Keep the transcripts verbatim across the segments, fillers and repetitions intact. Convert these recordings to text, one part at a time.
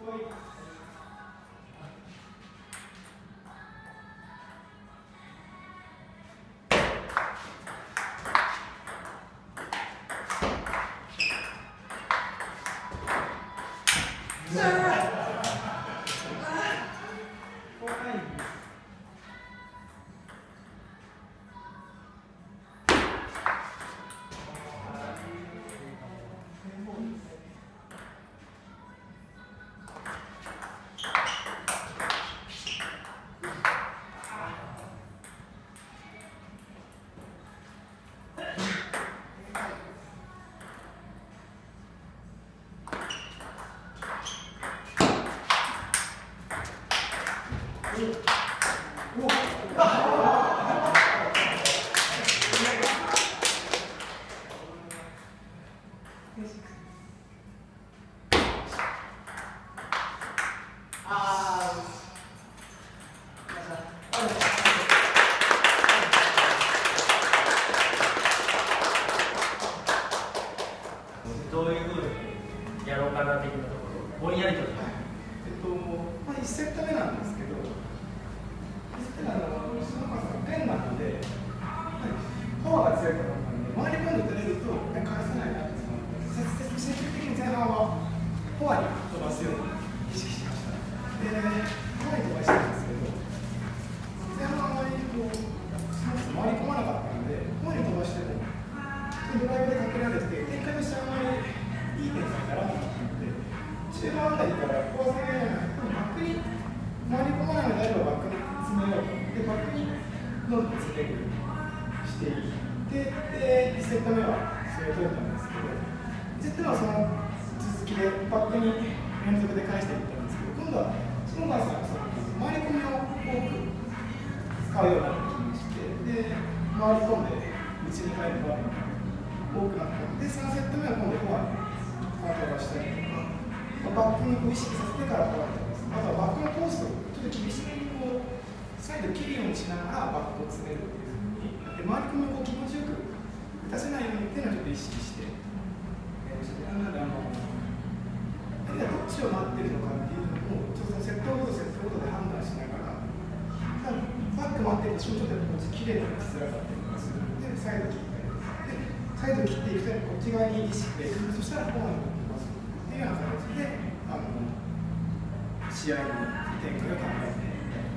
どういうふうにやろうかな的なところ、ぼんやりと。 えっと、まあ、いちセット目なんですけど、いちセット目は下川さんペンなので、パワーが強いと思ったので、回り込んで取れると返せないなって思って、積極的に前半はフォアに飛ばすように意識しました。で、フォアに飛ばしたんですけど、前半はあまりこう、回り込まなかったので、フォアに飛ばしても、ドライブでかけられて、展開としてあんまりいい展開にならなかったので、中盤あたりからフォア攻めながら、バックに回り込まないのであればバックに詰めようと。で、バックにどんどん詰めるしていって、で、いちセット目はそれを取れたんですけど、にセット目はその続きでバックに連続で返していったんですけど、今度は下川さんがその回り込みを多く使うようになってきまして、で、回り込んで内に入る場面が多くなったので、さんセット目は今度フォアにカートがしたりとか、バックにこう意識させてからフォアに飛ばす。あとはバックのコースをちょっと厳しめにこうサイド切るようにしながらバックを詰めるっていうふうにやって、周り込みをこう気持ちよく打たせないようにっていうのをちょっと意識してやりました。なので、あの何がどっちを待ってるのかっていうのをちょっとセットごとセットごとで判断しながら、バック待ってるとちょっとこっち綺麗に打ちづらかったりとかするので、サイド切ったりとかで、サイド切っていくとこっち側に意識で、そしたらフォアに飛びますっていうような形で、あの試合の展開を考えて。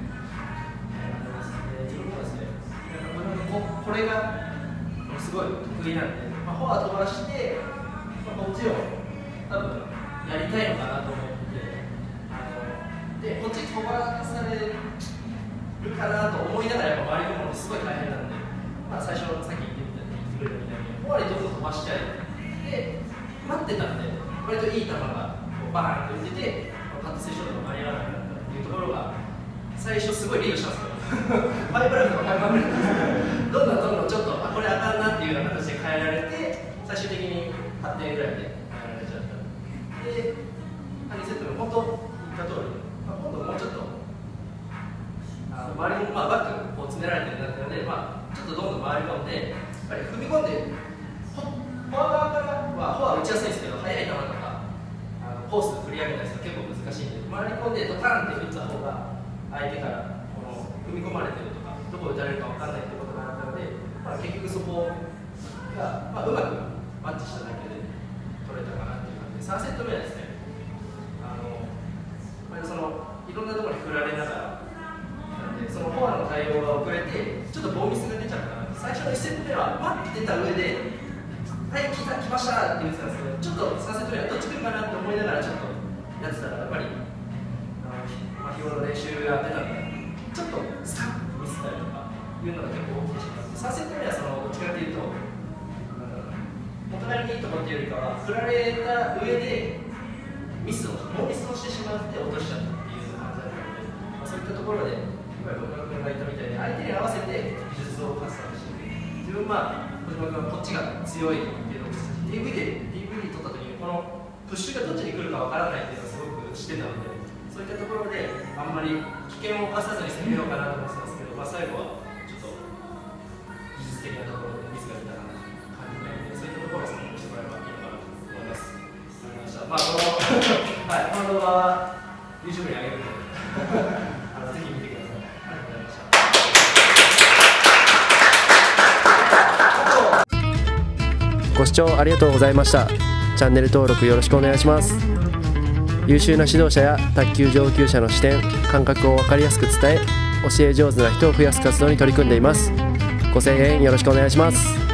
これがすごい得意なんで、まあ、フォア飛ばして、まあ、こっちを多分やりたいのかなと思ってあので、こっち飛ばされるかなと思いながらやっぱ回り込むのすごい大変なんで、まあ、最初さっき言ってみたいにフォアにどんどん飛ばしちゃえで待ってたんで、割といい球がバーンと打ってて、カットセッションが間に合わなかったっていうところが最初すごいリードしたんですよ。ファイブラウンドとかファイブラウンドどんどんどんどんちょっとあこれあかんなっていうような形で変えられて、最終的にはってんぐらいで変えられちゃった。で、にセット目本当言った通り、まあ、今度もうちょっとあの周りも、まあ、バックこう詰められてるなってので、まあ、ちょっとどんどん回り込んで、やっぱり踏み込んでフォア側からはフォア打ちやすいんですけど、速い球とかあのコース振り上げたりすると結構難しいんで、回り込んでドカンって打った方が相手から踏み込まれてるとか、どこ打たれるか分からないってことがあったので、まあ、結局そこが、まあ、うまくマッチしただけで取れたかなっていう感じで、さんセット目はですね、あのまあ、そのいろんなところに振られながら、なんでそのフォアの対応が遅れて、ちょっとボーミスが出ちゃったかな。最初のいちセット目は待ってた上で、はい、来た、来ましたって言ってたんですけど、ちょっとさんセット目はどっち来るかなって思いながらちょっとやってたら、やっぱりあの、まあ、日頃練習やってたんで。ちょっとスカッとミスったりとかいうのが結構起きてしまって、さんセット目はそのどっちかというと、お互いにいいところっていうよりかは、振られた上でミスを、ノーミスをしてしまって落としちゃったっていう感じだったので、まあ、そういったところで、今、小島君が言ったみたいに、相手に合わせて技術を発散して、自分は小島君はこっちが強いっていうのを ディーブイ で ディーブイ 取った時に、このプッシュがどっちに来るかわからないっていうのをすごくしてたので、そういったところであんまり危険を冒さずに攻めようかなと思ってたんですけど、まあ、最後はちょっと技術的なところでミスが出たなと感じたので、そういったところを参考してもらえばいいのかなと思います。ありがとうございました。まあ、このはい、この動画はユーチューブ に上げるのであのぜひ見てください。ありがとうございました。 ご視聴ありがとうございました。チャンネル登録よろしくお願いします。優秀な指導者や卓球上級者の視点、感覚を分かりやすく伝え、教え上手な人を増やす活動に取り組んでいます。ご声援よろしくお願いします。